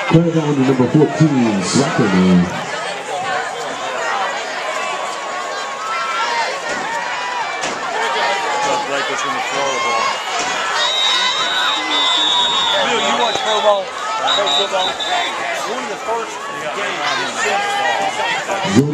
Carry down to number 14, Blackmon. Blake was going to throw the ball. Bill, you watch pro ball? Pro football? One of the first games.